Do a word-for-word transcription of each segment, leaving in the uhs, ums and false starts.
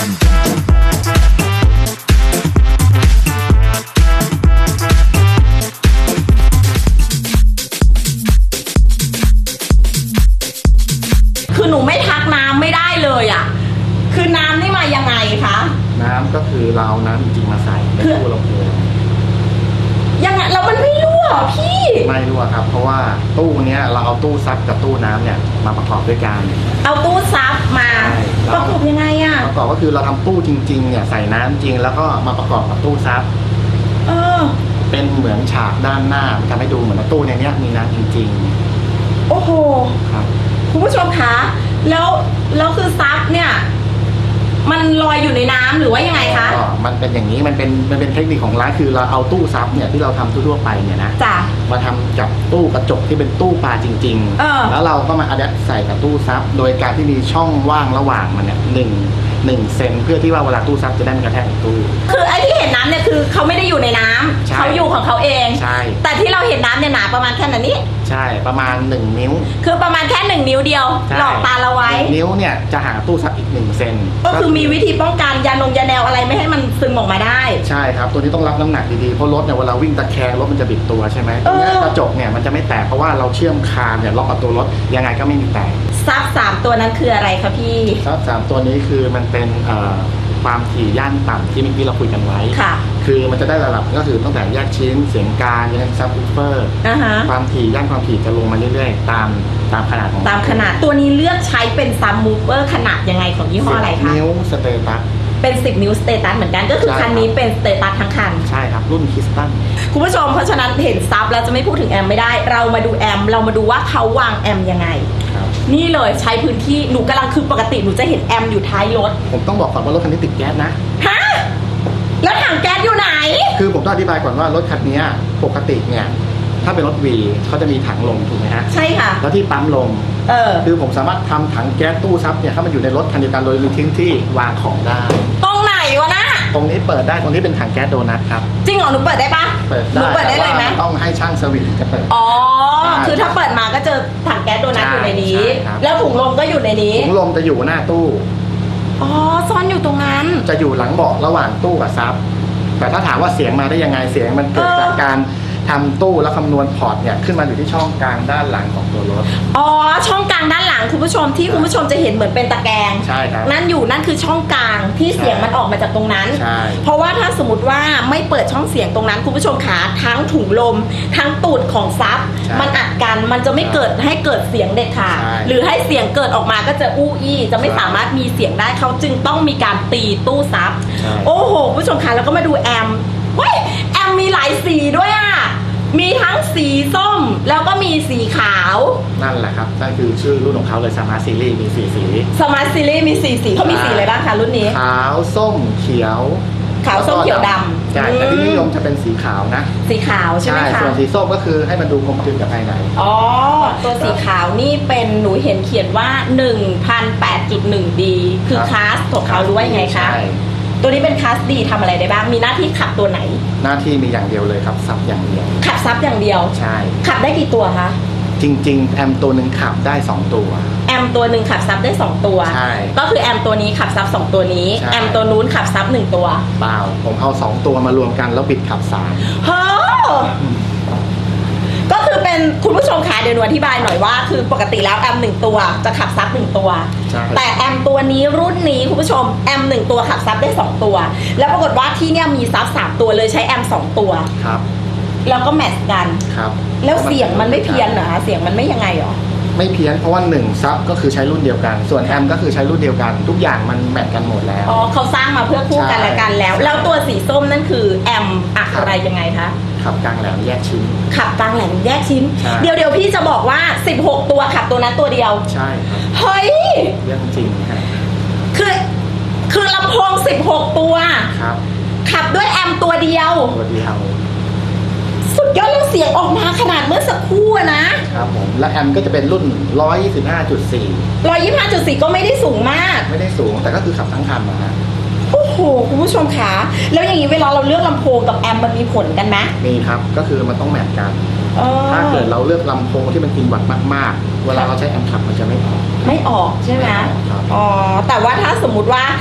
คือหนูไม่ทักน้ำไม่ได้เลยอ่ะคือน้ำนี่มายังไงคะน้ำก็คือเราเอาน้ำจริงมาใส่ในตู้ลำโพงยังไงเรามันไม่รั่วพี่ไม่รั่วครับเพราะว่าตู้เนี้ยเราเอาตู้ซับกับตู้น้ำเนี่ยมาประกอบด้วยกันเอาตู้ซับมาประกอบยังไงอ่ะประกอบก็คือเราทำตู้จริงๆเนี่ยใส่น้ำจริงแล้วก็มาประกอบกับตู้ซับเออเป็นเหมือนฉากด้านหน้าทำให้ดูเหมือนว่าตู้ในเนี้ยมีน้ำจริงๆโอ้โหครับคุณผู้ชมคะแล้วแล้วคือซับเนี่ยมันลอยอยู่ในน้ำหรือว่ายังไงคะอ๋อมันเป็นอย่างนี้มันเป็นมันเป็นเทคนิคของร้านคือเราเอาตู้ซับเนี่ยที่เราทำทั่วไปเนี่ยนะจ้ะมาทำกับตู้กระจกที่เป็นตู้ปลาจริงๆแล้วเราก็มาอัดแอปใส่กับตู้ซับโดยการที่มีช่องว่างระหว่างมันเนี่ยหนึ่งหนึ่งเซนเพื่อที่ว่าเวลาตู้ซับจะได้ไม่กระแทกกับตู้คือไอ้ที่เห็นน้ำเนี่ยคือเขาไม่ได้อยู่ในน้ำเขาอยู่ของเขาเองใช่แต่ที่เราเห็นน้ำเนี่ยหนาประมาณแค่ไหนนี้ใช่ประมาณหนึ่งนิ้วคือประมาณแค่หนึ่งนิ้วเดียวหลอกตาเราไว้นิ้วเนี่ยจะห่างตู้ซับอีกหนึ่งเซนก็คือมีวิธีป้องกันยานงยาแนวอะไรไม่ให้มันซึมออกมาได้ใช่ครับตัวนี้ต้องรับน้ำหนักดีๆเพราะรถเนี่ยเวลาวิ่งตะแคงรถมันจะบิดตัวใช่ไหมตรงนี้กระจกเนี่ยมันจะไม่แตกเพราะว่าเราเชื่อมคานเนี่ยล็อกกับตัวรถยังไงก็ไม่มีแตกซับสามตัวนั้นคืออะไรคะพี่ซับสามตัวนี้คือมันเป็นความถี่ย่านต่ำที่เมื่อกี้เราคุยกันไว้ค่ะคือมันจะได้ระดับก็คือตั้งแต่แยกชิ้นเสียงกลางยันซับวูฟเฟอร์ความถี่ย่านความถี่จะลงมาเรื่อยๆตามตามขนาดของตามขนาดตัวนี้เลือกใช้เป็นซับวูฟเฟอร์ขนาดยังไงของยี่ห้ออะไรคะนิ้วสเตตัสเป็นสิบนิ้วสเตตัสเหมือนกันก็คือคันนี้เป็นสเตตัสทั้งคันใช่ครับรุ่นคริสตัลคุณผู้ชมเพราะฉะนั้นเห็นซับแล้วจะไม่พูดถึงแอมไม่ได้เรามาดูแอมเรามาดูว่าเขาวางแอมยังไงนี่เลยใช้พื้นที่หนูกำลังคือปกติหนูจะเห็นแอมอยู่ท้ายรถผมต้องบอกก่อนว่ารถคันนี้ติดแก๊สนะฮะแล้วถังแก๊สอยู่ไหนคือผมต้องอธิบายก่อนว่ารถคันนี้ปกติเนี่ยถ้าเป็นรถวีเขาจะมีถังลมถูกไหมฮะใช่ค่ะแล้วที่ปั๊มลมเออคือผมสามารถทำถังแก๊สตู้ซับเนี่ยถ้ามันอยู่ในรถคันเดียวกันโดยมีทิ้งที่วางของได้ตรงไหนวะนะตรงนี้เปิดได้ตรงนี้เป็นถังแก๊สโดนัทครับจริงเหรอหนูเปิดได้ปะเปิดได้หนูเปิดได้เลยไหมต้องให้ช่างสวิตช์จะเปิดอ๋อคือถ้าเปิดมาก็เจอถังแก๊สโดนัทอยู่ในนี้แล้วถุงลมก็อยู่ในนี้ถุงลมจะอยู่หน้าตู้อ๋อซ่อนอยู่ตรงนั้นจะอยู่หลังเบาะระหว่างตู้กับซับแต่ถ้าถามว่าเสียงมาได้ยังไงเสียงมันเกิดจากการทำตู้แล้วคำนวณพอร์ตเนี่ยขึ้นมาอยู่ที่ช่องกลางด้านหลังของตัวรถอ๋อช่องกลางด้านหลังคุณผู้ชมที่คุณผู้ชมจะเห็นเหมือนเป็นตะแกรงใช่ครับนั่นอยู่นั่นคือช่องกลางที่เสียงมันออกมาจากตรงนั้นใช่เพราะว่าถ้าสมมติว่าไม่เปิดช่องเสียงตรงนั้นคุณผู้ชมขาทั้งถุงลมทั้งตูดของซับมันอัดกันมันจะไม่เกิดให้เกิดเสียงเด็ดขาดหรือให้เสียงเกิดออกมาก็จะอู้อี้จะไม่สามารถมีเสียงได้เขาจึงต้องมีการตีตู้ซับโอ้โหคุณผู้ชมขาแล้วก็มาดูแอมเฮ้ยแอมมีหลายสีด้วยอ่ะมีทั้งสีส้มแล้วก็มีสีขาวนั่นแหละครับนั่นคือชื่อรุ่นของเขาเลยสมาร์ทซีรีส์มีสี่สีสมาร์ทซีรีส์มีสี่สีเขามีสีอะไรบ้างคะรุ่นนี้ขาวส้มเขียวขาวส้มเขียวดำใช่แต่ที่นิยมจะเป็นสีขาวนะสีขาวใช่ไหมคะส่วนสีส้มก็คือให้มันดูกลมกลืนกับภายในอ๋อตัวสีขาวนี่เป็นหนูเห็นเขียนว่า หนึ่งพันแปดจุดหนึ่ง ดี คือคลาสของเขารู้ว่ายังไงคะตัวนี้เป็นคลาสดีทำอะไรได้บ้างมีหน้าที่ขับตัวไหนหน้าที่มีอย่างเดียวเลยครับซับอย่างเดียวขับซับอย่างเดียวใช่ขับได้กี่ตัวคะจริงๆแอมตัวหนึ่งขับได้สองตัวแอมตัวหนึ่งขับซับได้สองตัวใช่ก็คือแอมตัวนี้ขับซับสองตัวนี้แอมตัวนู้นขับซับหนึ่งตัวเปล่าผมเอาสองตัวมารวมกันแล้วบิดขับสามเฮ้อก็คือเป็นคุณผู้ชมขาเดี๋ยวหนูอธิบายหน่อยว่าคือปกติแล้วแอมหนึ่งตัวจะขับซับหนึ่งตัวแต่แอมตัวนี้รุ่นนี้คุณผู้ชมแอมหนึ่งตัวขับซับได้สองตัวแล้วปรากฏว่าที่เนี่ยมีซับสามตัวเลยใช้แอมสองตัวครับแล้วก็แมทช์กันครับแล้วเสียงมันไม่เพี้ยนเหรอเสียงมันไม่ยังไงหรอไม่เพี้ยนเพราะว่าหนึ่งซับก็คือใช้รุ่นเดียวกันส่วนแอมก็คือใช้รุ่นเดียวกันทุกอย่างมันแมทกันหมดแล้วอ๋อเขาสร้างมาเพื่อคู่กันและกันแล้วแล้วตัวสีส้มนั่นคือแอมอะไรยังไงคะขับกลางแหลมแยกชิ้นขับกลางแหลมแยกชิ้นเดี๋ยวเดี๋ยวพี่จะบอกว่าสิบหกตัวขับตัวนั้นตัวเดียวใช่ครับเฮ้ยเรื่องจริงครับคือคือลำโพงสิบหกตัวครับขับด้วยแอมตัวเดียวตัวเดียวสุดยอดแล้วเสียงออกมาขนาดเมื่อสักครู่นะครับผมและแอมก็จะเป็นรุ่น หนึ่งร้อยยี่สิบห้าจุดสี่หนึ่งร้อยยี่สิบห้าจุดสี่ ก็ไม่ได้สูงมากไม่ได้สูงแต่ก็คือขับทั้งคันนะฮะโอ้โหคุณผู้ชมคะแล้วอย่างนี้เวลาเราเลือกลำโพงกับแอมมันมีผลกันไหมมีครับก็คือมันต้องแมทกันถ้าเกิดเราเลือกลำโพงที่มันกินวัตต์มากๆเวลาเราใช้แอมขับมันจะไม่ออกไม่ออกใช่ไหมอ๋อแต่ว่าถ้าสมมุติว่าแอ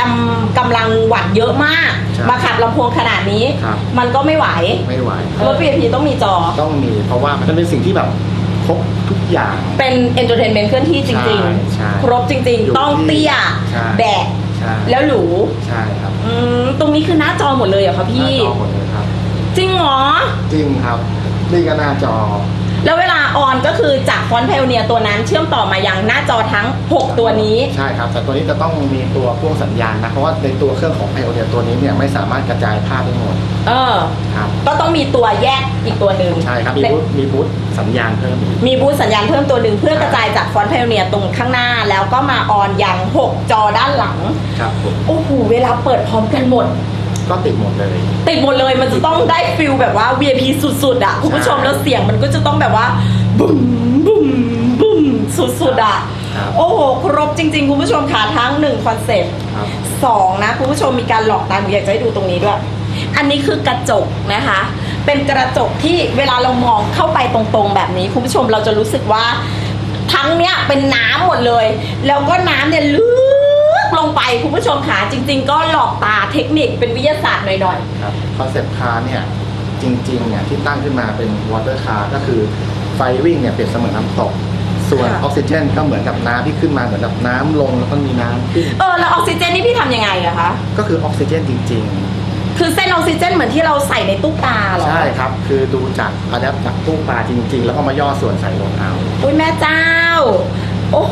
ำกำลังวัตต์เยอะมากมาขับลำโพงขนาดนี้มันก็ไม่ไหวไม่ไหวรถ วี ไอ พี ต้องมีจอต้องมีเพราะว่ามันเป็นสิ่งที่แบบครบทุกอย่างเป็นเอนเตอร์เทนเมนต์เคลื่อนที่จริงๆครบจริงๆต้องเตี้ยแบกแล้วหรูใช่ครับตรงนี้คือหน้าจอหมดเลยเหรอคะพี่หน้าจอหมดเลยครับจริงเหรอจริงครับนี่ก็หน้าจอแล้วเวลาออนก็คือจากฟอนต์ไพโอเนียตัวนั้นเชื่อมต่อมายังหน้าจอทั้งหกตัวนี้ใช่ครับแต่ตัวนี้จะต้องมีตัวพ่วงสัญญาณนะเพราะว่าในตัวเครื่องของไพโอเนียตัวนี้เนี่ยไม่สามารถกระจายภาพได้หมดเออครับก็ต้องมีตัวแยกอีกตัวหนึ่งใช่ครับมีบูธมีบูธสัญญาณเพิ่มมีบูธสัญญาณเพิ่มตัวหนึ่งเพื่อกระจายจากฟอนต์ไพโอเนียตรงข้างหน้าแล้วก็มาออนยังหกจอด้านหลังครับโอ้โหเวลาเปิดพร้อมกันหมดก็ติดหมดเลยติดหมดเลยมันจะต้องได้ฟิลแบบว่า วี ไอ พี สุดๆอ่ะคุณผู้ชมแล้วเสียงมันก็จะต้องแบบว่าบุ้มบุ้มบุ้มสุดๆอ่ะโอ้โหครบจริงๆคุณผู้ชมค่ะทั้งหนึ่งคอนเซ็ปต์สองนะคุณผู้ชมมีการหลอกตาหนูอยากจะให้ดูตรงนี้ด้วยอันนี้คือกระจกนะคะเป็นกระจกที่เวลาเรามองเข้าไปตรงๆแบบนี้คุณผู้ชมเราจะรู้สึกว่าทั้งเนี้ยเป็นน้ำหมดเลยแล้วก็น้ำเนี่ยลึกลงไปคุณผู้ชมค่ะจริงๆก็หลอกตาเทคนิคเป็นวิทยาศาสตร์หน่อยๆครับคอนเซ็ปต์คาร์เนี่ยจริงๆเนี่ยที่ตั้งขึ้นมาเป็นวอเตอร์คาร์ก็คือไฟวิ่งเนี่ยเปรียบเสมือนน้ำตกส่วนออกซิเจนก็เหมือนกับน้ำที่ขึ้นมาเหมือนกับน้ำลงแล้วก็มีน้ำขึ้นเออแล้วออกซิเจนนี่พี่ทำยังไงอะคะก็คือออกซิเจนจริงๆคือเส้นออกซิเจนเหมือนที่เราใส่ในตู้ปลาเหรอใช่ครับคือดูจากอะแดปจากตู้ปลาจริงๆแล้วก็มาย่อส่วนใส่ลงเอาอุ้ยแม่เจ้าโอ้โห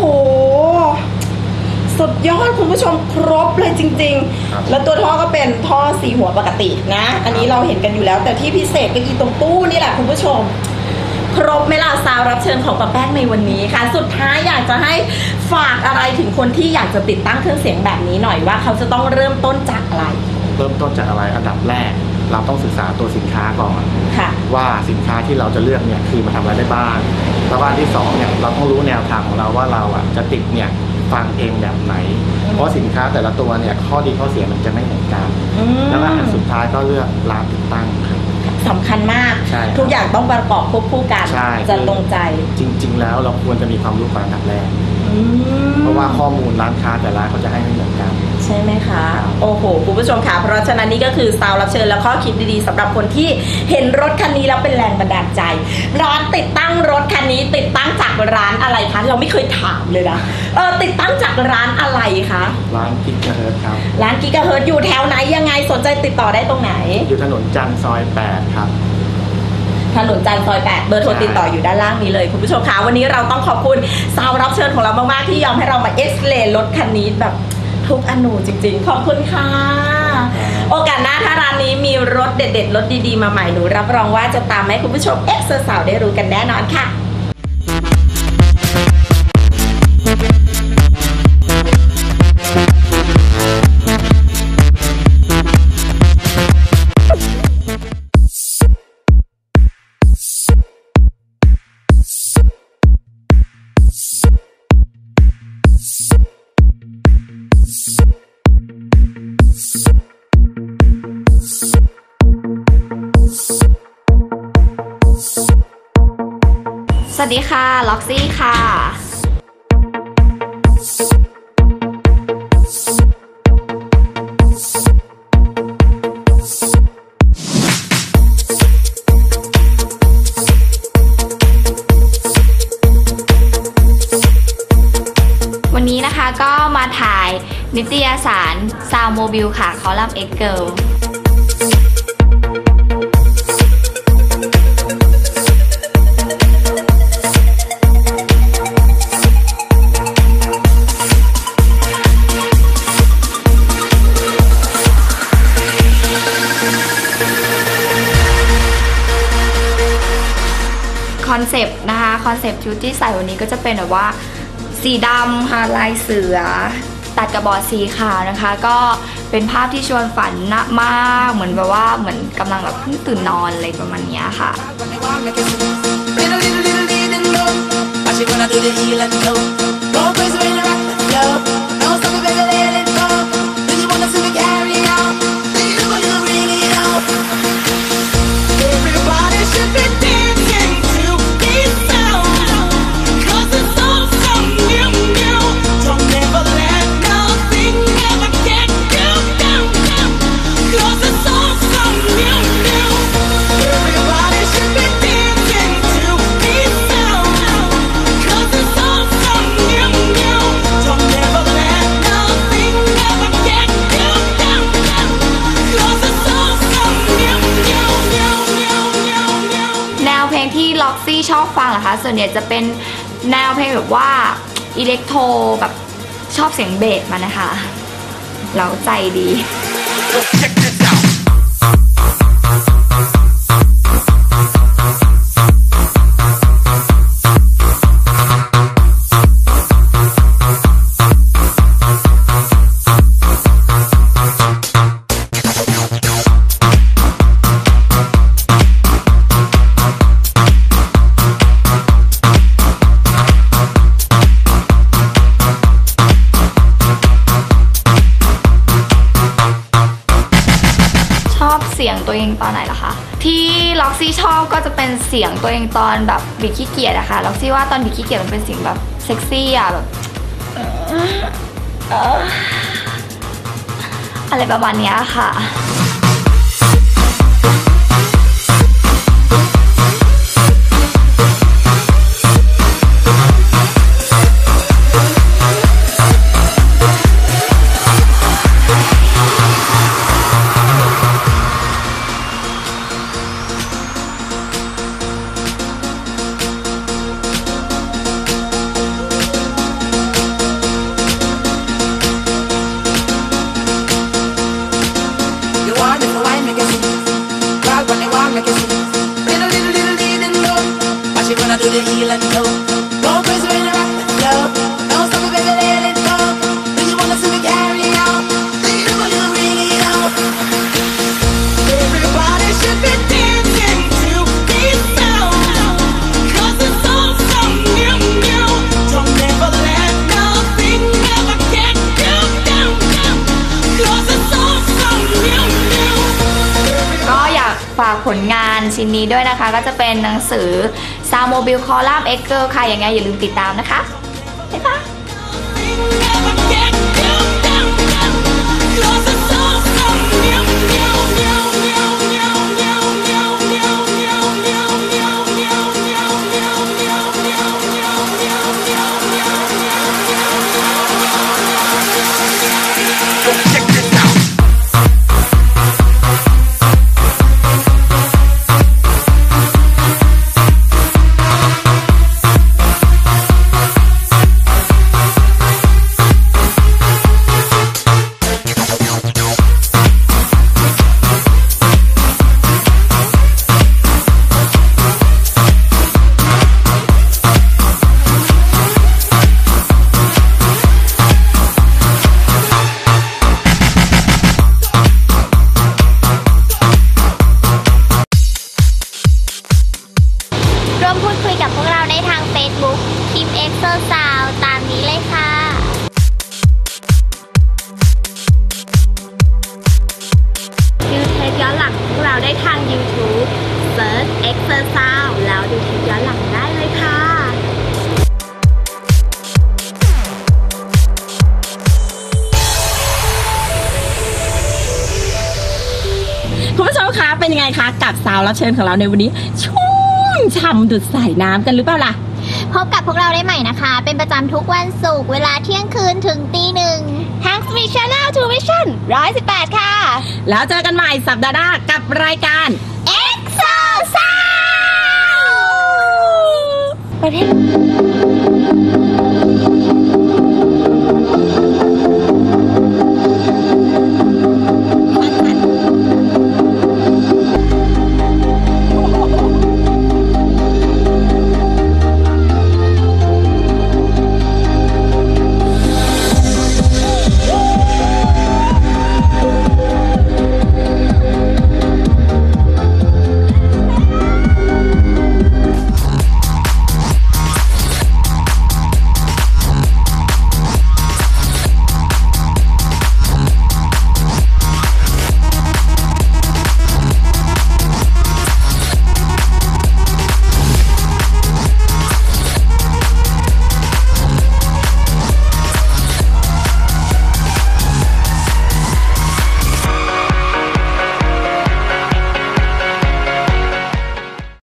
สุดยอดคุณผู้ชมครบเลยจริงๆแล้วตัวท่อก็เป็นท่อสีหัวปกตินะอันนี้เราเห็นกันอยู่แล้วแต่ที่พิเศษก็คือตรงตู้นี่แหละคุณผู้ชมครบไหมล่ะซาวรับเชิญของป้าแป้งในวันนี้ค่ะสุดท้ายอยากจะให้ฝากอะไรถึงคนที่อยากจะติดตั้งเครื่องเสียงแบบนี้หน่อยว่าเขาจะต้องเริ่มต้นจากอะไรเริ่มต้นจากอะไรอันดับแรกเราต้องศึกษาตัวสินค้าก่อนว่าสินค้าที่เราจะเลือกเนี่ยคือมาทำอะไรได้บ้างแล้วอันที่สองเนี่ยเราต้องรู้แนวทางของเราว่าเราอ่ะจะติดเนี่ยฟังเองแบบไหนเพราะสินค้าแต่ละตัวเนี่ยข้อดีข้อเสียมันจะไม่เหมือนกันแล้วก็อันสุดท้ายก็เลือกร้านติดตั้งสำคัญมากทุกอย่างต้องประกอบควบคู่กันจะตรงใจจริงๆแล้วเราควรจะมีความรู้ก่อนอันดับแรกเพราะว่าข้อมูลร้านค้าแต่ละเขาจะให้ไม่เหมือนกันใช่ไหมคะโอ้โหคุณผู้ชมค่ะเพราะฉะนั้นนี่ก็คือซาวรับเชิญและข้อคิดดีๆสำหรับคนที่เห็นรถคันนี้แล้วเป็นแรงบันดาลใจร้านติดตั้งรถคันนี้ติดตั้งจากร้านอะไรคะเราไม่เคยถามเลยนะเออติดตั้งจากร้านอะไรคะร้านกิกะเฮิร์ตครับร้านกิกะเฮิร์ตอยู่แถวไหนยังไงสนใจติดต่อได้ตรงไหนอยู่ถนนจันทร์ซอยแปดครับถนนจันทร์ซอยแปดเบอร์โทรติดต่ออยู่ด้านล่างนี้เลยคุณผู้ชมคะวันนี้เราต้องขอบคุณซาวรับเชิญของเรามากๆที่ยอมให้เรามาเอ็กซ์เรย์รถคันนี้แบบทุกอนูจริงๆขอบคุณค่ะโอกาสหน้าถ้าร้านนี้มีรถเด็ดๆรถดีๆมาใหม่หนูรับรองว่าจะตามให้คุณผู้ชมเอ็กซ์สาวได้รู้กันแน่นอนค่ะสวัสดีค่ะล็อกซี่ค่ะวันนี้นะคะก็มาถ่ายนิตยสารซาวโมบิลค่ะคอลัมน์ X Girlคอนเซปต์นะคะคอนเซปต์ชุดที่ใส่วันนี้ก็จะเป็นแบบว่าสีดำค่ะลายเสือตัดกระบอกสีขาวนะคะก็เป็นภาพที่ชวนฝันนะมากเหมือนแบบว่าเหมือนกำลังแบบเพิ่งตื่นนอนอะไรประมาณนี้ค่ะอบฟังเหรอคะส่วนใหญ่จะเป็นแนวเพลงแบบว่าอิเล็กโทรแบบชอบเสียงเบสมันนะคะเร้าใจดี เสียงตัวเองตอนไหนล่ะคะที่ล็อกซี่ชอบก็จะเป็นเสียงตัวเองตอนแบบบิดขี้เกียจอะค่ะล็อกซี่ว่าตอนบิดขี้เกียจมันเป็นเสียงแบบเซ็กซี่อะแบบอะไรประมาณนี้ค่ะฝากผลงานชิ้นนี้ด้วยนะคะก็จะเป็นหนังสือ Sound Mobile Column X Girl ค่ะยังไงอย่าลืมติดตามนะคะบ๊ายบายร่วมพูดคุยกับพวกเราได้ทาง Facebook ทีม Exo Sound ตามนี้เลยค่ะดูเทปย้อนหลังพวกเราได้ทาง YouTube Search Exo Sound แล้วดูเทปย้อนหลังได้เลยค่ะคุณผู้ชมคะเป็นยังไงคะกับสาวรับเชิญของเราในวันนี้ชุ่มฉ่ำดุดสายน้ำกันหรือเปล่าล่ะพบกับพวกเราได้ใหม่นะคะเป็นประจำทุกวันศุกร์เวลาเที่ยงคืนถึงตีหนึ่งทาง Smith Channel ทู Vision หนึ่งร้อยสิบแปดค่ะแล้วเจอกันใหม่สัปดาห์หน้ากับรายการ Exo Sound ประเทศ